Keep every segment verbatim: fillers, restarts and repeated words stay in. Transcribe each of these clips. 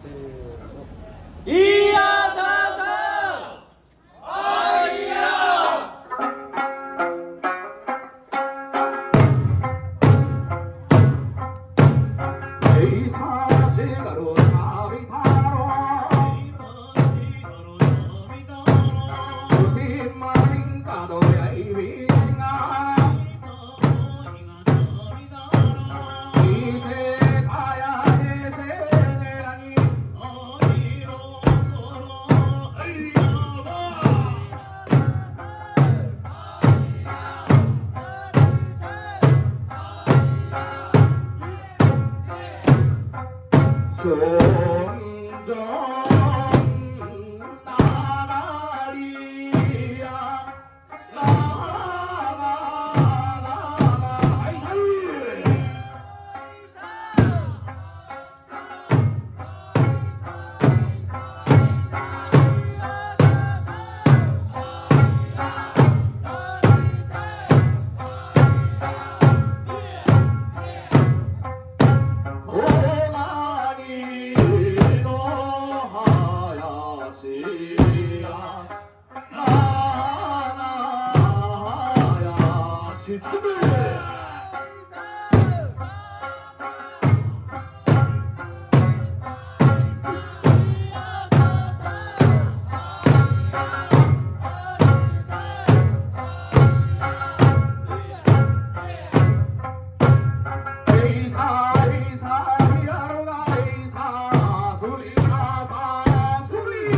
いやささあいやいさしがる旅太郎うてましんかどやいびしがいせかやへせねらにそんじょんながりやながながはいさいこがにのはやしやななやしつくべいさいさいやろがいさそりささそり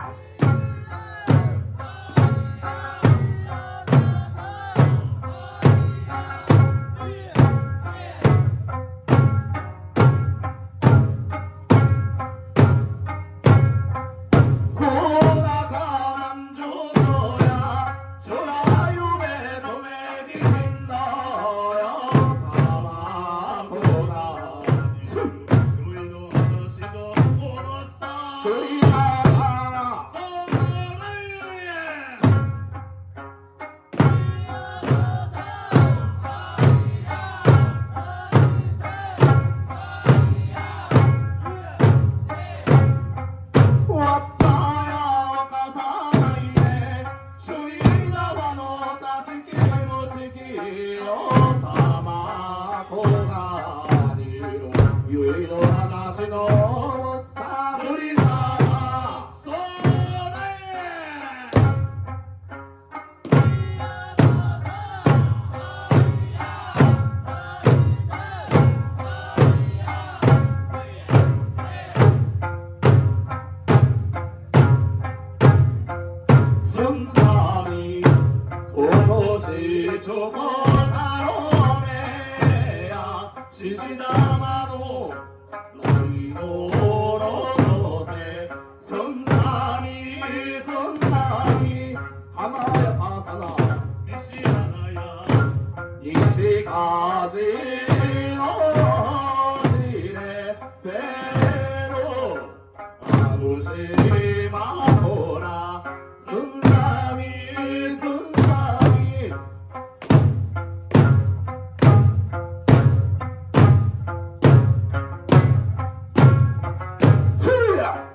こなかなんじょうやそら夢とめぎんだよたまごがすいささわったやかさないで首里川のたしきもちきよたまこがにろゆいの話のさそりさまそれすんさみことしちょこたろめやししだまのないのろとせすんさみすんさみはなやかさな西原や西かじのじれぺろあぶしまほらすんさみすんさみすや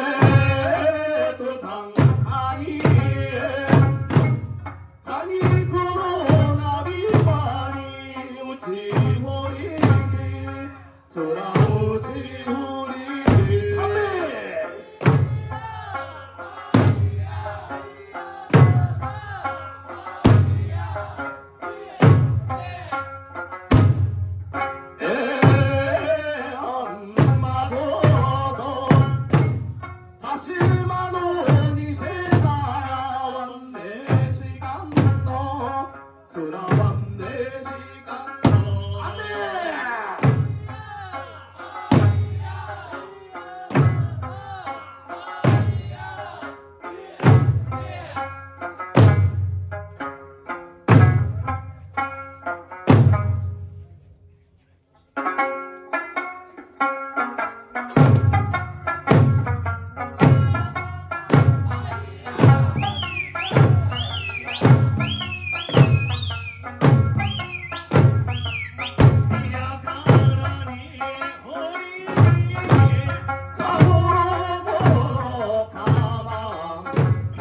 えーとたんかにかにく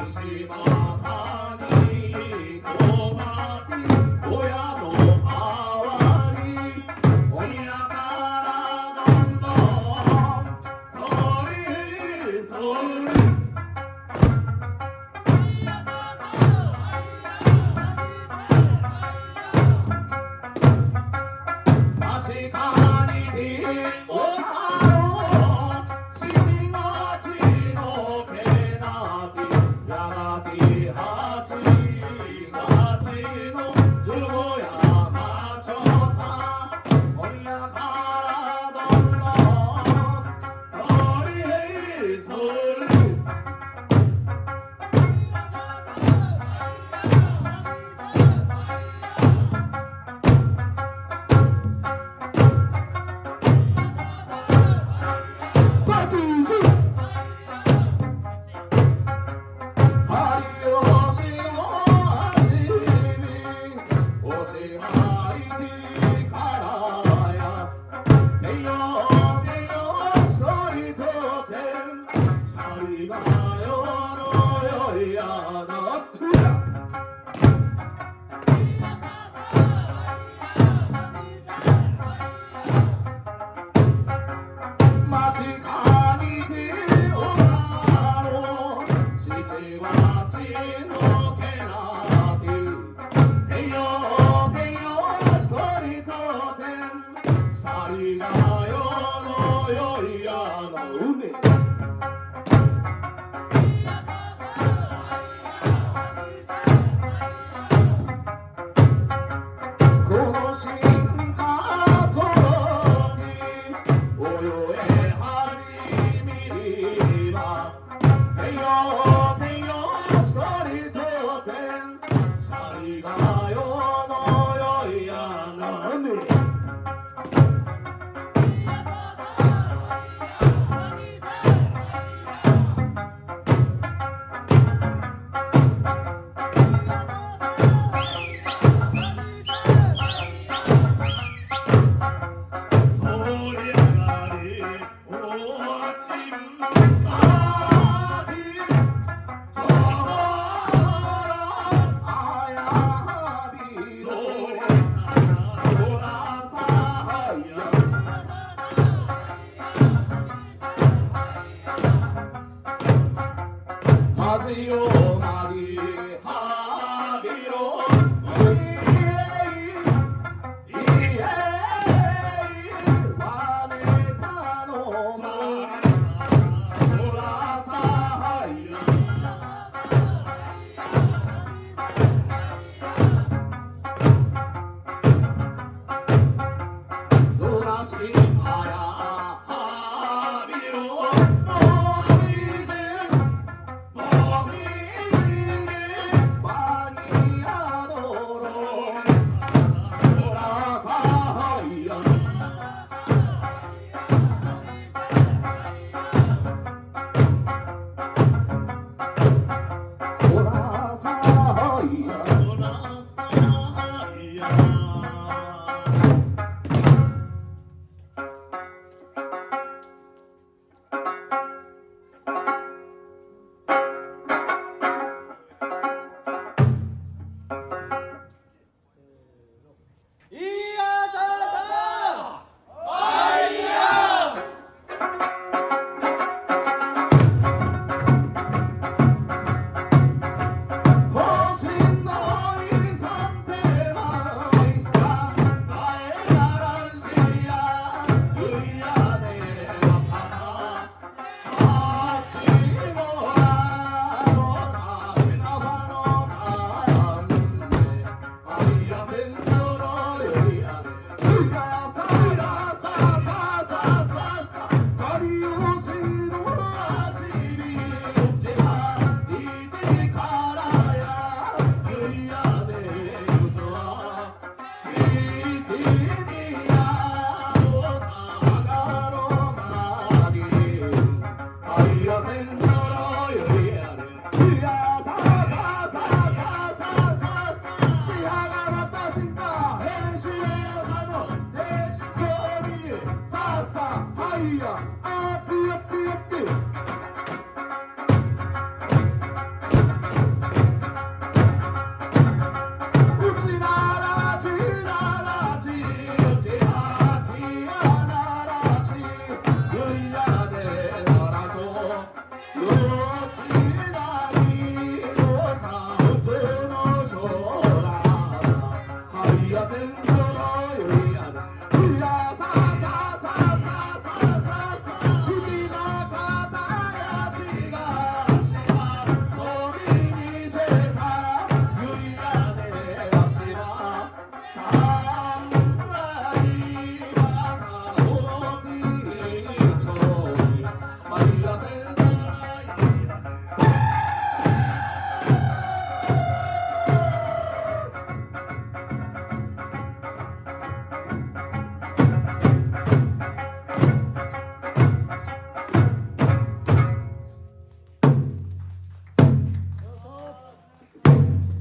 天よ天よ一人と天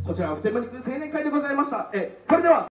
こちらは普天間肉青年会でございました。えそれでは